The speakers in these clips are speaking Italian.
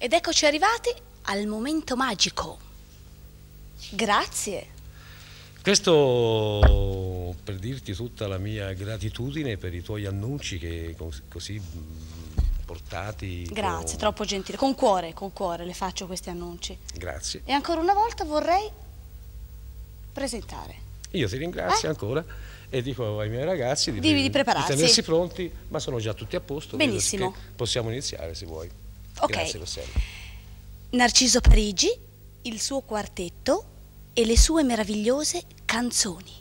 Ed eccoci arrivati al momento magico. Grazie. Questo per dirti tutta la mia gratitudine per i tuoi annunci che così portati. Grazie, troppo gentile. Con cuore le faccio questi annunci. Grazie. E ancora una volta vorrei presentare. Io ti ringrazio ancora e dico ai miei ragazzi di prepararsi, di tenersi pronti, ma sono già tutti a posto. Benissimo. Possiamo iniziare se vuoi. Ok. Grazie Rossella. Narciso Parigi, il suo quartetto e le sue meravigliose canzoni.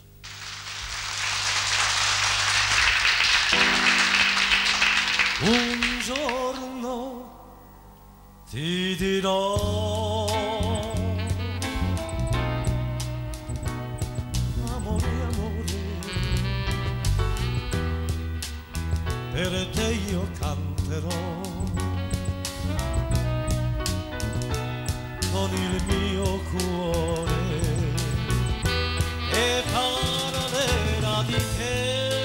Un giorno ti dirò, amore, amore, per te io canterò con il mio cuore e parlerà di te.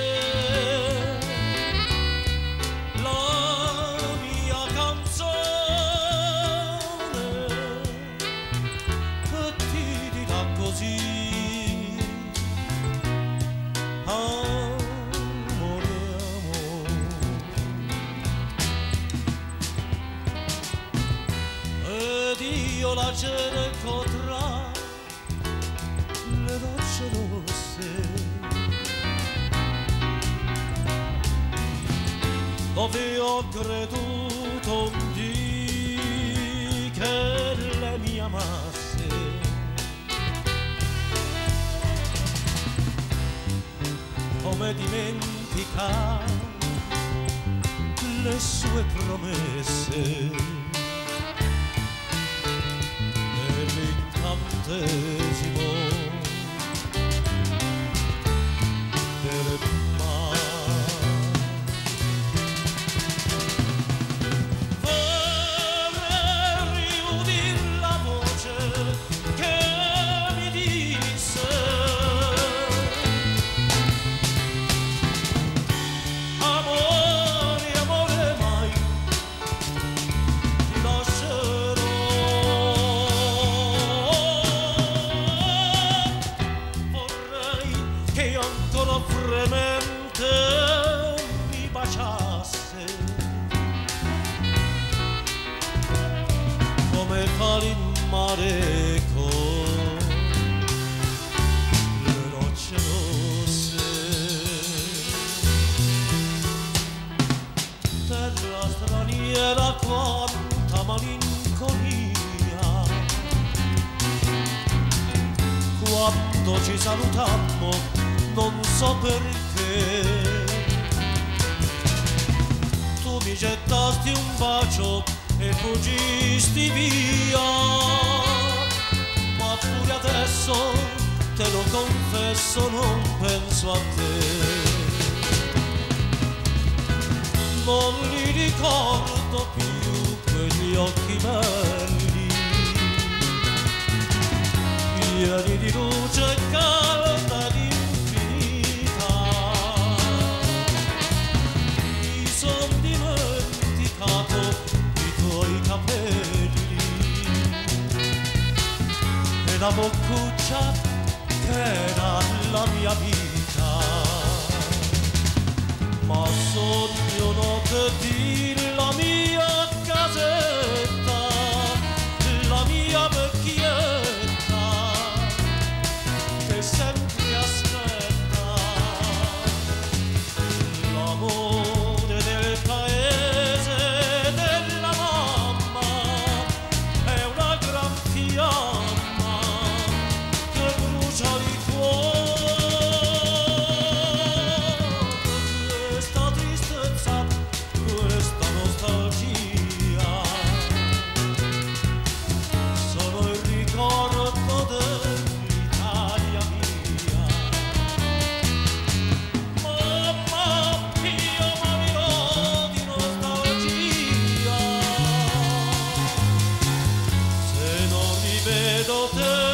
La cerco tra le rocce rosse, dove ho creduto un dì che lei mi amasse. Come dimentica le sue promesse, incantesimo del mare. Vorrei riudir la voce che mi disse: amore, amore, mai ti lascerò. Fremente mi baciasse come fa il mare con le rocce rosse. Terra straniera, quanta malinconia, quando ci salutammo non so perché tu mi gettasti un bacio e fuggisti via, ma pure adesso te lo confesso non penso a te. Non li ricordo più quegli occhi belli, pieni di luce calda di la boccuccia che era la mia vita, ma sogno notte di la mia casetta, la mia vecchietta che sempre aspetta l'amore del paese, della mamma, è una gran fiamma il cuore. Questa tristezza, questa nostalgia sono il ricordo dell'Italia mia. Mamma, io morirò di nostalgia se non rivedo te.